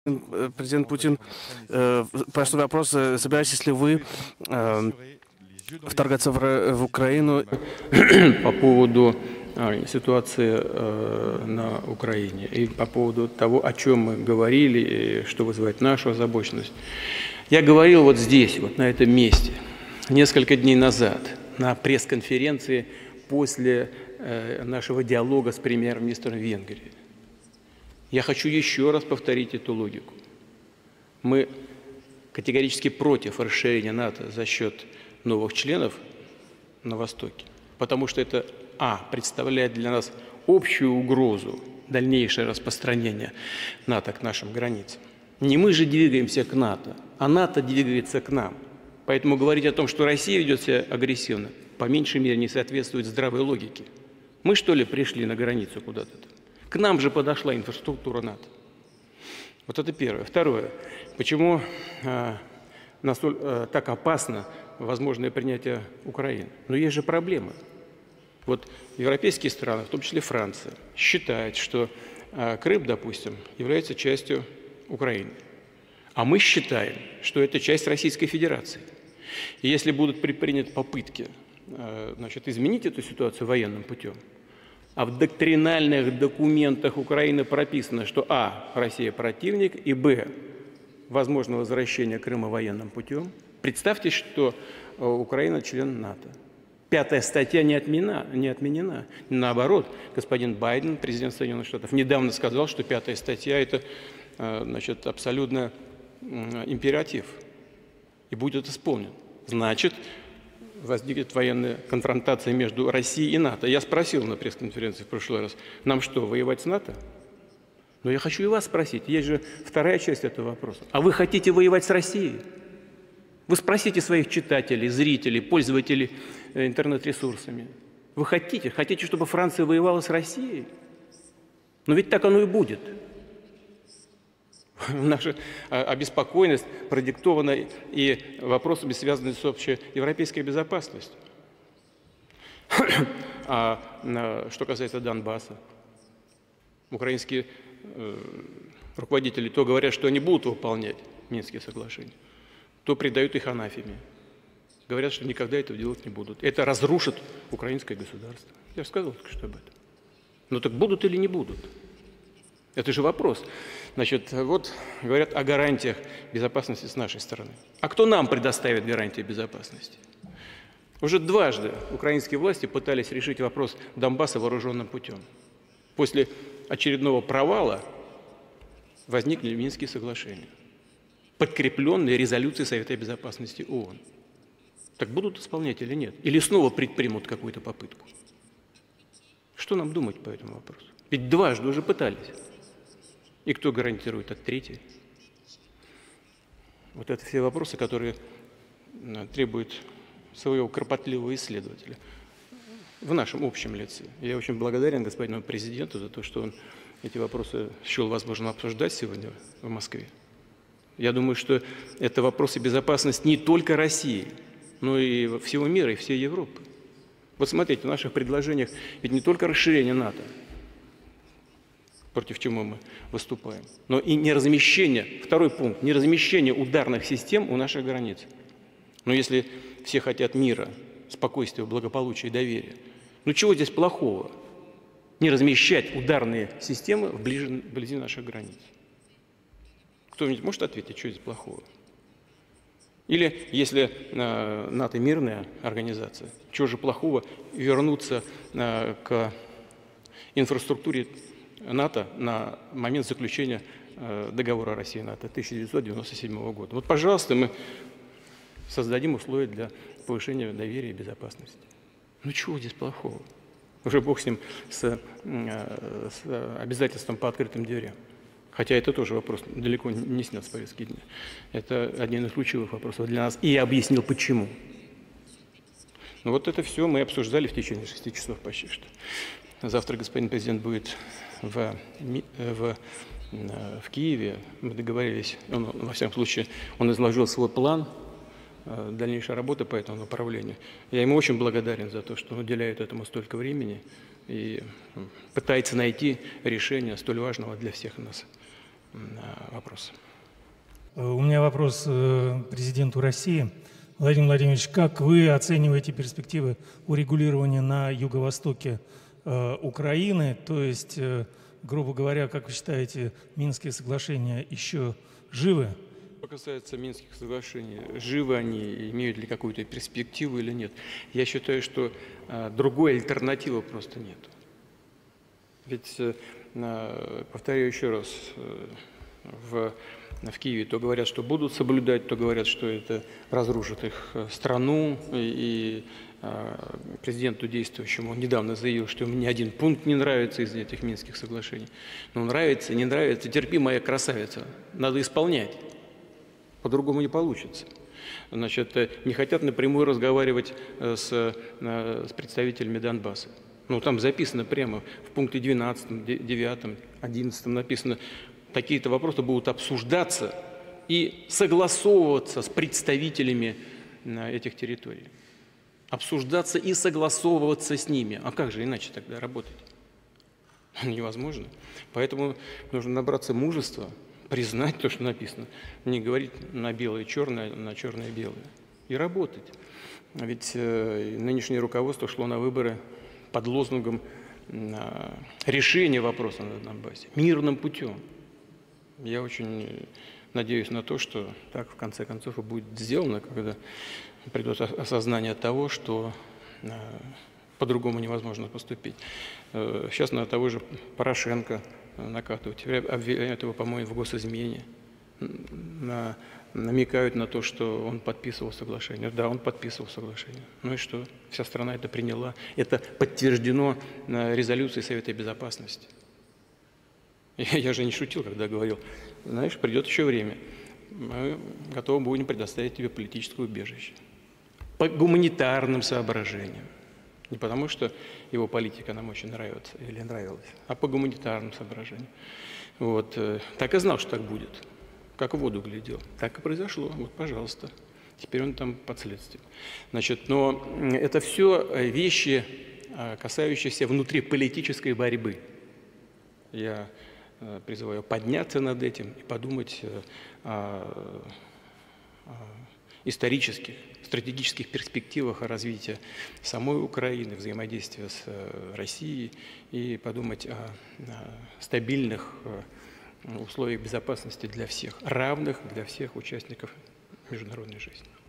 Президент Путин, простой вопрос. Собираетесь ли вы вторгаться в Украину? По поводу ситуации на Украине и по поводу того, о чем мы говорили, и что вызывает нашу озабоченность. Я говорил вот здесь, вот на этом месте, несколько дней назад, на пресс-конференции после нашего диалога с премьер-министром Венгрии. Я хочу еще раз повторить эту логику. Мы категорически против расширения НАТО за счет новых членов на Востоке, потому что это, представляет для нас общую угрозу дальнейшее распространение НАТО к нашим границам. Не мы же двигаемся к НАТО, а НАТО двигается к нам. Поэтому говорить о том, что Россия ведет себя агрессивно, по меньшей мере не соответствует здравой логике. Мы, что ли, пришли на границу куда-то? К нам же подошла инфраструктура НАТО. Вот это первое. Второе. Почему так опасно возможное принятие Украины? Но есть же проблемы. Вот европейские страны, в том числе Франция, считают, что Крым, допустим, является частью Украины. А мы считаем, что это часть Российской Федерации. И если будут предприняты попытки изменить эту ситуацию военным путем, а в доктринальных документах Украины прописано, что Россия противник, и возможно возвращение Крыма военным путем. Представьте, что Украина член НАТО. 5-я статья не отменена. Наоборот, господин Байден, президент Соединенных Штатов, недавно сказал, что 5-я статья – это абсолютно императив и будет исполнен. Значит, возникнет военная конфронтация между Россией и НАТО. Я спросил на пресс-конференции в прошлый раз, нам что, воевать с НАТО? Но я хочу и вас спросить, есть же вторая часть этого вопроса. А вы хотите воевать с Россией? Вы спросите своих читателей, зрителей, пользователей интернет-ресурсами. Вы хотите, чтобы Франция воевала с Россией? Но ведь так оно и будет. Наша обеспокоенность продиктована и вопросами, связанными с общей европейской безопасностью. Что касается Донбасса, украинские руководители то говорят, что они будут выполнять Минские соглашения, то предают их анафеме. Говорят, что никогда этого делать не будут. Это разрушит украинское государство. Я же сказал только что об этом. Но так будут или не будут? Это же вопрос. Вот говорят о гарантиях безопасности с нашей стороны. А кто нам предоставит гарантии безопасности? Уже дважды украинские власти пытались решить вопрос Донбасса вооруженным путем. После очередного провала возникли Минские соглашения, подкрепленные резолюцией Совета Безопасности ООН. Так будут исполнять или нет? Или снова предпримут какую-то попытку? Что нам думать по этому вопросу? Ведь дважды уже пытались. И кто гарантирует от третьей? Вот это все вопросы, которые требуют своего кропотливого исследователя в нашем общем лице. Я очень благодарен господину президенту за то, что он эти вопросы счел возможным обсуждать сегодня в Москве. Я думаю, что это вопросы безопасности не только России, но и всего мира, и всей Европы. Вот смотрите, в наших предложениях ведь не только расширение НАТО, против чего мы выступаем, но и неразмещение, второй пункт, неразмещение ударных систем у наших границ. Но если все хотят мира, спокойствия, благополучия и доверия, чего здесь плохого? Не размещать ударные системы вблизи наших границ. Кто-нибудь может ответить, что здесь плохого? Или если НАТО мирная организация, чего же плохого вернуться к инфраструктуре НАТО на момент заключения договора России и НАТО 1997 года. Вот, пожалуйста, мы создадим условия для повышения доверия и безопасности. Чего здесь плохого? Уже бог с ним, с обязательством по открытым дверям. Хотя это тоже вопрос далеко не снят с повестки дня. Это один из ключевых вопросов для нас. И я объяснил, почему. Но вот это все мы обсуждали в течение 6 часов почти что. Завтра господин президент будет в Киеве. Мы договорились, во всяком случае, он изложил свой план дальнейшей работы по этому направлению. Я ему очень благодарен за то, что он уделяет этому столько времени и пытается найти решение столь важного для всех нас вопросы. У меня вопрос президенту России. Владимир Владимирович, как вы оцениваете перспективы урегулирования на юго-востоке Украины? То есть, грубо говоря, как вы считаете, Минские соглашения еще живы? Что касается Минских соглашений, живы они, имеют ли какую-то перспективу или нет, я считаю, что другой альтернативы просто нет. Ведь, повторяю еще раз, в Киеве то говорят, что будут соблюдать, то говорят, что это разрушит их страну. И президенту действующему он недавно заявил, что ему ни один пункт не нравится из этих Минских соглашений. Но нравится, не нравится, терпи, моя красавица, надо исполнять. По-другому не получится. Значит, не хотят напрямую разговаривать с представителями Донбасса. Ну, там записано прямо в пункте 12, 9, 11 написано, такие-то вопросы будут обсуждаться и согласовываться с представителями этих территорий. Обсуждаться и согласовываться с ними. А как же иначе тогда работать? Невозможно. Поэтому нужно набраться мужества, признать то, что написано, не говорить на белое черное, на черное белое, и работать. Ведь нынешнее руководство шло на выборы под лозунгом решения вопроса на Донбассе мирным путем. Я очень надеюсь на то, что так в конце концов и будет сделано, когда придет осознание того, что по-другому невозможно поступить. Сейчас на того же Порошенко накатывают, теперь обвиняют его, по-моему, в госизмене, намекают на то, что он подписывал соглашение. Да, он подписывал соглашение. Ну и что? Вся страна это приняла. Это подтверждено резолюцией Совета Безопасности. Я же не шутил, когда говорил, знаешь, придет еще время, мы готовы будем предоставить тебе политическое убежище. По гуманитарным соображениям. Не потому, что его политика нам очень нравится или нравилась, а по гуманитарным соображениям. Вот. Так и знал, что так будет. Как в воду глядел. Так и произошло. Вот, пожалуйста. Теперь он там под следствием. Значит, но это все вещи, касающиеся внутриполитической борьбы. Я призываю подняться над этим и подумать о исторических, стратегических перспективах развития самой Украины, взаимодействия с Россией и подумать о стабильных условиях безопасности для всех, равных для всех участников международной жизни.